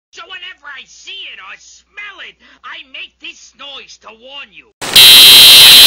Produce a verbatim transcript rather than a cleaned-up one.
So whenever I see it or smell it, I make this noise to warn you.